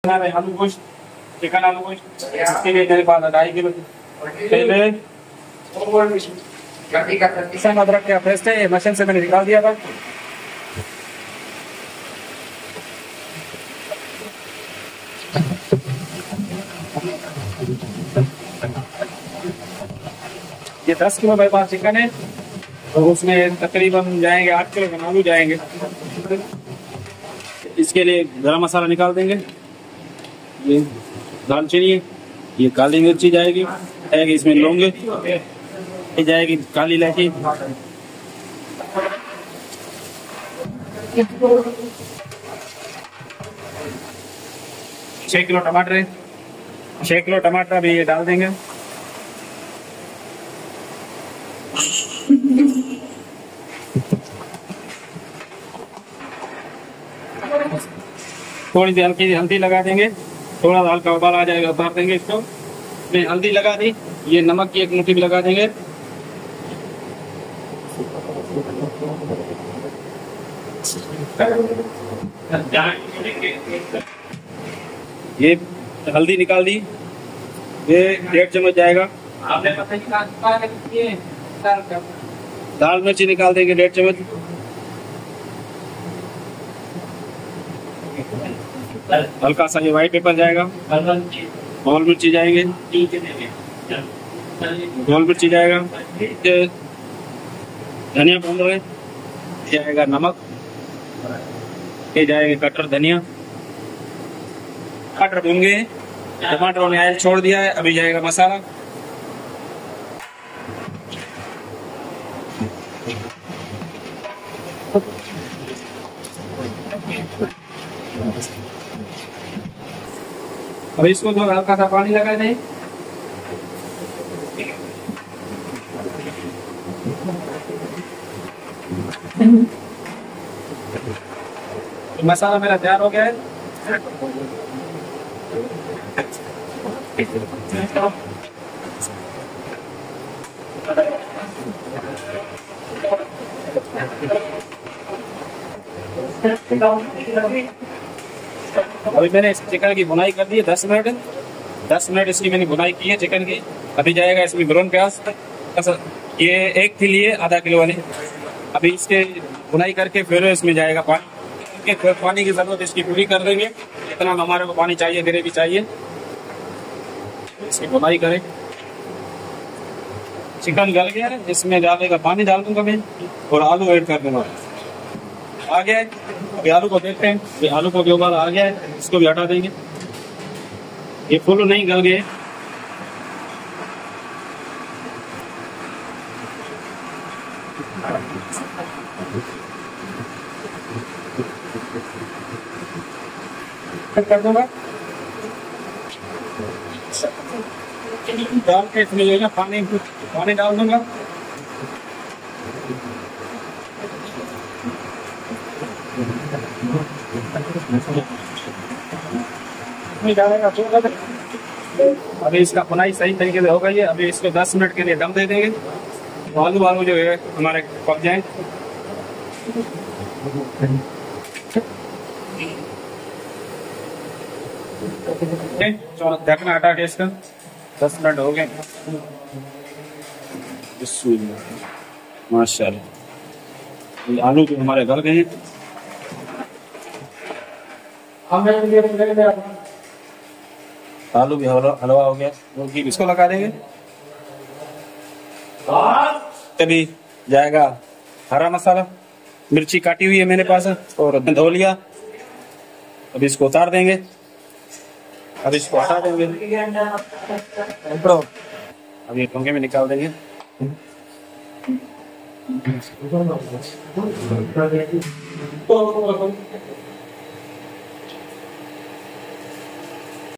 आलू गोश्त, चिकन आलू गोश्त, इसके लिए मेरे पास 2.5 किलो केले, अदरक का पेस्ट है, मशीन से मैंने निकाल दिया था। ये 10 किलो मेरे पास चिकन है और उसमें तकरीबन जाएंगे 8 किलो आलू जाएंगे। इसके लिए गरम मसाला निकाल देंगे। ये दालचीनी है, ये काली मिर्ची जाएगी, इसमें लौंग ये जाएगी, काली इलायची, 6 किलो टमाटर है, 6 किलो टमाटर भी ये डाल देंगे। थोड़ी सी हल्की हल्दी लगा देंगे, थोड़ा हल्का उबाल आ जाएगा, उतार देंगे इसको। हल्दी लगा दी, ये नमक की 1 मुट्ठी भी लगा देंगे। ये हल्दी निकाल दी, ये 1.5 चम्मच जाएगा। दाल मिर्ची निकाल देंगे 1.5 चम्मच। हल्का सा ये व्हाइट पेपर जाएगा, गोल मिर्ची जाएंगे, गोल मिर्ची जाएगा, धनिया पाउडर है, जाएगा नमक, ये जाएगा कटर धनिया, कटर भून गए, टमाटरों ने ऑयल छोड़ दिया है, अभी जाएगा मसाला। अब इसको जो हल्का सा पानी लगा दें, मसाला मेरा तैयार हो गया है। अभी मैंने इस चिकन की भुनाई कर दी है 10 मिनट इसकी मैंने भुनाई की है चिकन की। अभी जाएगा इसमें ब्राउन प्याज, ये 1 के लिए आधा किलो वाले। अभी इसके भुनाई करके फिर इसमें जाएगा पानी, फिर पानी की जरूरत इसकी पूरी कर देंगे, इतना हमारे को पानी चाहिए, ग्रेवी चाहिए। इसकी भुनाई करें, चिकन गल गया है, इसमें डालेगा पानी डाल दूंगा मैं और आलू ऐड कर दूंगा। आ गया है, अभी आलू को देखते हैं। ये आलू को भी उबाल आ गया है, इसको भी हटा देंगे। ये फुल नहीं गल गए, कर दूंगा। डाल के इसमें जो है पानी डाल दूंगा। अभी इसका बुनाई सही तरीके से हो गई है। अभी इसको 10 मिनट के लिए दम दे देंगे, तो आलू जो है हमारे पक जाए। ढकना हटा के इसका 10 मिनट हो गए। माशाल्लाह आलू जो हमारे गल गए हैं। आलू भी हलवा हो गया, मुर्गी इसको लगा देंगे। तभी जाएगा हरा मसाला, मिर्ची काटी हुई है मेरे पास और धो लिया। अभी इसको उतार देंगे, अभी इसको हटा देंगे, अभी टोंगे में निकाल देंगे।